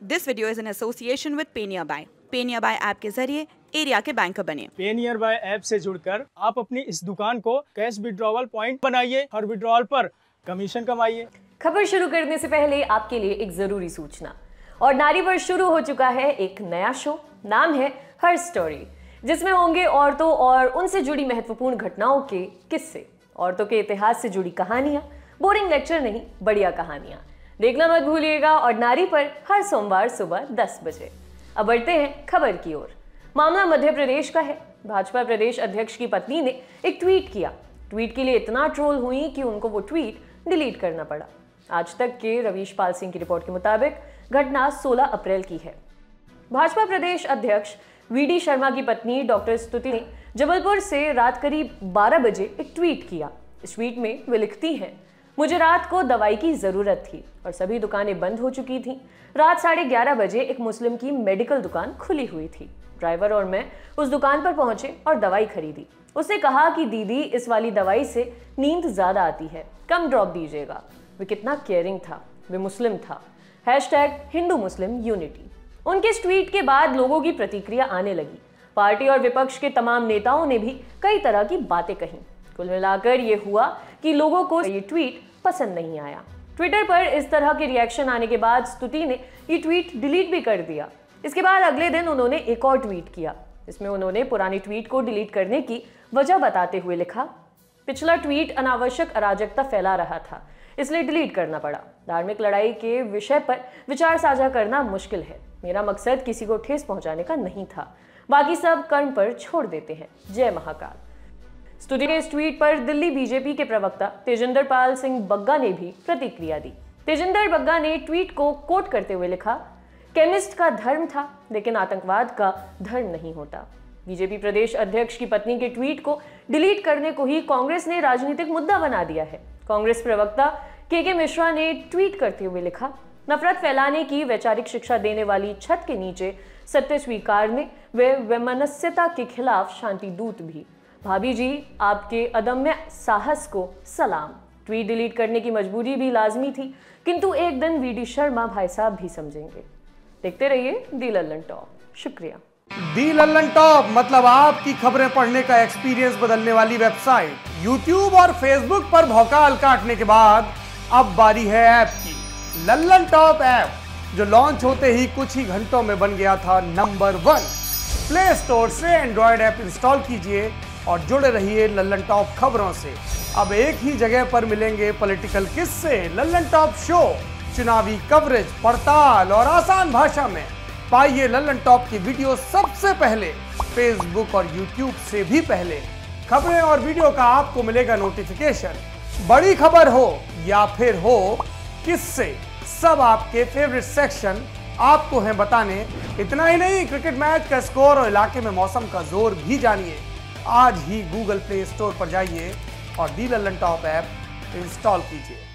This video is in association with PayNearby. PayNearby app के जरिए area के banker बने। पे नियर बाय ऐप से जुड़कर आप अपनी इस दुकान को कैश विड्रॉवल पॉइंट बनाइए, हर विड्रॉवल पर कमीशन कमाइए। खबर शुरू करने से पहले आपके लिए एक जरूरी सूचना। और नारी पर शुरू हो चुका है एक नया शो, नाम है हर स्टोरी, जिसमें होंगे औरतों और उनसे जुड़ी महत्वपूर्ण घटनाओं के किस्से, औरतों के इतिहास से जुड़ी कहानियां, बोरिंग लेक्चर नहीं, बढ़िया कहानियां। देखना मत भूलिएगा। और नारी पर हर सोमवार सुबह 10 बजे। अब बढ़ते हैं खबर की ओर। मामला मध्य प्रदेश का है। भाजपा प्रदेश अध्यक्ष की पत्नी ने एक ट्वीट किया। ट्वीट के लिए इतना ट्रोल हुई कि उनको वो ट्वीट डिलीट करना पड़ा। आज तक के रवीश पाल सिंह की रिपोर्ट के मुताबिक घटना 16 अप्रैल की है। भाजपा प्रदेश अध्यक्ष वीडी शर्मा की पत्नी डॉक्टर स्तुति ने जबलपुर से रात करीब 12 बजे एक ट्वीट किया। इस ट्वीट में वे लिखती हैं, मुझे रात को दवाई की जरूरत थी और सभी दुकानें बंद हो चुकी थीं। रात 11:30 बजे एक मुस्लिम की मेडिकल दुकान खुली हुई थी। ड्राइवर और मैं उस दुकान पर पहुंचे और दवाई खरीदी। उसने कहा कि दीदी, इस वाली दवाई से नींद ज्यादा आती है, कम ड्रॉप दीजिएगा। वे कितना केयरिंग था। वे मुस्लिम था। #Hindu Muslim unity. उनके इस ट्वीट के बाद लोगों की प्रतिक्रिया आने लगी। पार्टी और विपक्ष के तमाम नेताओं ने भी कई तरह की बातें कही। कुल मिलाकर ये हुआ कि लोगों को ये ट्वीट पसंद नहीं आया। ट्विटर पर इस तरह के रिएक्शन आने के बाद स्तुति ने ये ट्वीट डिलीट भी कर दिया। इसके बाद अगले दिन उन्होंने एक और ट्वीट किया। इसमें उन्होंने पुरानी ट्वीट को डिलीट करने की वजह बताते हुए लिखा, पिछला ट्वीट अनावश्यक अराजकता फैला रहा था, इसलिए डिलीट करना पड़ा। धार्मिक लड़ाई के विषय पर विचार साझा करना मुश्किल है। मेरा मकसद किसी को ठेस पहुंचाने का नहीं था। बाकी सब कर्म पर छोड़ देते हैं। जय महाकाल। स्तुति के इस ट्वीट पर दिल्ली बीजेपी के प्रवक्ता तेजिंदर पाल सिंह बग्गा ने भी प्रतिक्रिया दी। तेजिंदर बग्गा ने ट्वीट को कोट करते हुए लिखा, केमिस्ट का धर्म था लेकिन आतंकवाद का धर्म नहीं होता। बीजेपी प्रदेश अध्यक्ष की पत्नी के ट्वीट को डिलीट करने को ही कांग्रेस ने राजनीतिक मुद्दा बना दिया है। कांग्रेस प्रवक्ता के मिश्रा ने ट्वीट करते हुए लिखा, नफरत फैलाने की वैचारिक शिक्षा देने वाली छत के नीचे सत्य स्वीकारने व वैमनस्यता के खिलाफ शांति दूत भी। भाभी जी, आपके अदम्य साहस को सलाम। ट्वीट डिलीट करने की मजबूरी भी लाजमी थी, किंतु एक दिन वीडी शर्मा भाई साहब भी समझेंगे। देखते रहिए दी लल्लन टॉप। शुक्रिया। दी लल्लन टॉप मतलब आपकी खबरें पढ़ने का एक्सपीरियंस बदलने वाली वेबसाइट। YouTube और Facebook पर भौकाल काटने के बाद अब बारी है ऐप की। लल्लन टॉप ऐप जो लॉन्च होते ही कुछ ही घंटों में बन गया था नंबर 1। प्ले स्टोर से एंड्रॉयड ऐप इंस्टॉल कीजिए और जुड़े रहिए लल्लन टॉप खबरों से। अब एक ही जगह पर मिलेंगे पॉलिटिकल किस्से, लल्लन टॉप शो, चुनावी कवरेज, पड़ताल और आसान भाषा में। पाइए लल्लन टॉप की वीडियो सबसे पहले, फेसबुक और यूट्यूब से भी पहले। खबरें और वीडियो का आपको मिलेगा नोटिफिकेशन। बड़ी खबर हो या फिर हो किस्से, सब आपके फेवरेट सेक्शन आपको हैं बताने। इतना ही नहीं, क्रिकेट मैच का स्कोर और इलाके में मौसम का जोर भी जानिए। आज ही गूगल प्ले स्टोर पर जाइए और the Lallan top app install कीजिए।